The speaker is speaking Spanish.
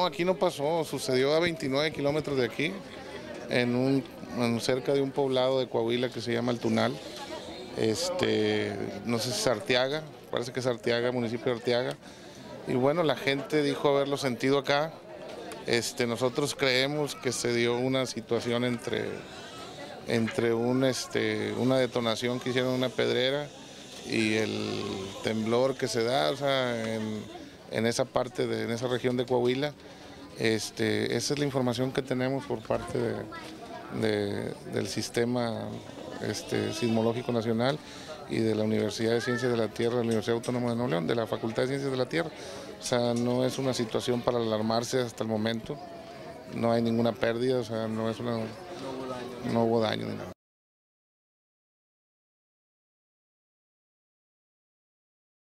aquí no pasó, sucedió a 29 kilómetros de aquí, cerca de un poblado de Coahuila que se llama El Tunal. No sé si es Arteaga, parece que es Arteaga, municipio de Arteaga. Y bueno, la gente dijo haberlo sentido acá. Nosotros creemos que se dio una situación entre una detonación que hicieron en una pedrera y el temblor que se da, o sea, en esa parte, en esa región de Coahuila. Esa es la información que tenemos por parte del Sistema Sismológico Nacional y de la Universidad de Ciencias de la Tierra, de la Universidad Autónoma de Nuevo León, de la Facultad de Ciencias de la Tierra. O sea, no es una situación para alarmarse hasta el momento, no hay ninguna pérdida, o sea, no hubo daño ni nada.